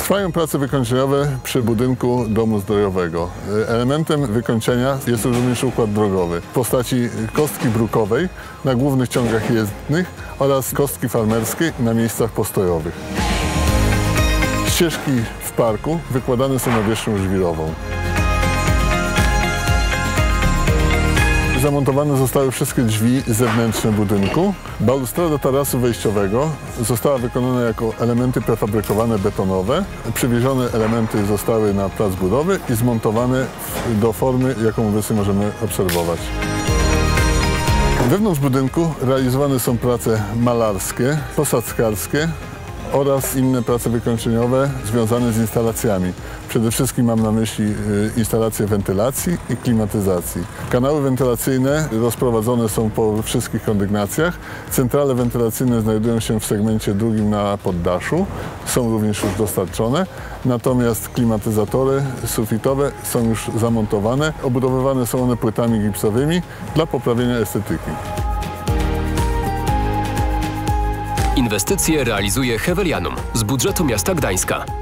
Trwają prace wykończeniowe przy budynku domu zdrojowego. Elementem wykończenia jest również układ drogowy w postaci kostki brukowej na głównych ciągach jezdnych oraz kostki farmerskiej na miejscach postojowych. Ścieżki w parku wykładane są nawierzchnią żwirową. Zamontowane zostały wszystkie drzwi zewnętrzne budynku. Balustrada tarasu wejściowego została wykonana jako elementy prefabrykowane betonowe. Przywiezione elementy zostały na plac budowy i zmontowane do formy, jaką obecnie możemy obserwować. Wewnątrz budynku realizowane są prace malarskie, posadzkarskie oraz inne prace wykończeniowe związane z instalacjami. Przede wszystkim mam na myśli instalacje wentylacji i klimatyzacji. Kanały wentylacyjne rozprowadzone są po wszystkich kondygnacjach. Centrale wentylacyjne znajdują się w segmencie drugim na poddaszu. Są również już dostarczone. Natomiast klimatyzatory sufitowe są już zamontowane. Obudowywane są one płytami gipsowymi dla poprawienia estetyki. Inwestycje realizuje Hevelianum z budżetu miasta Gdańska.